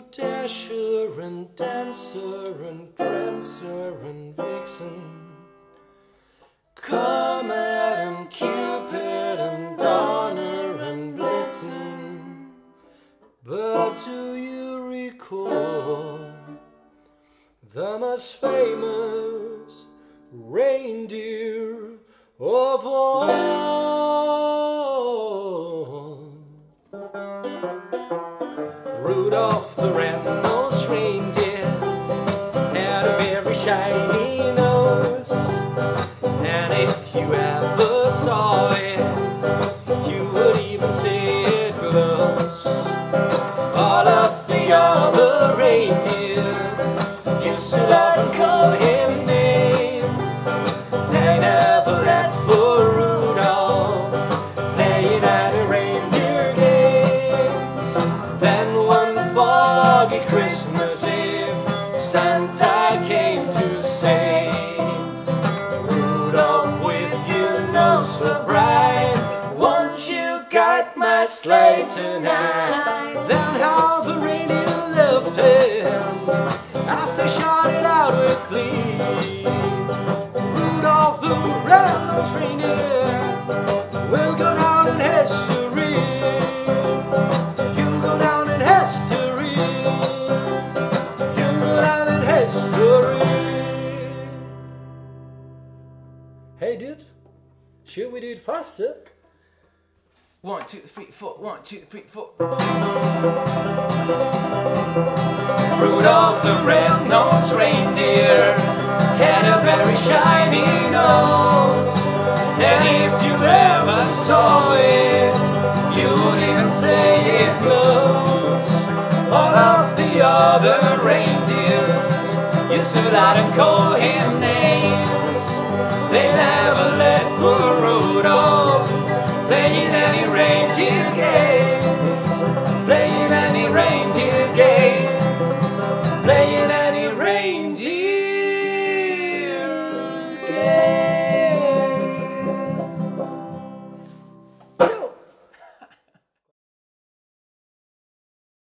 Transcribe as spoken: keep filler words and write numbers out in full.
Dasher and Dancer and Prancer and Vixen, Comet and Cupid and Donner and Blitzen. But do you recall the most famous reindeer of all? Rudolph the Red-Nosed Reindeer had a very shiny nose, and if you ever saw it, you would even say it glows. All of the other reindeer used to love and call him names. They never let poor Rudolph play in any reindeer games. Then one foggy Christmas Eve, Santa came to say, Rudolph, with your nose so bright, won't you guide my sleigh tonight? Then how the reindeer loved him as they shouted out with glee, Rudolph the Red-Nosed Reindeer will go down in history. You'll go down in history. You'll go down in history. Hey dude, should we do it faster? One, two, three, four. One, two, three, four. Rudolph the Red-Nosed Reindeer had a very shiny nose, and if you ever saw it, you would even say it glows. All of the other reindeers used to loud and call him names. They never let poor Rudolph play in any reindeer games. Play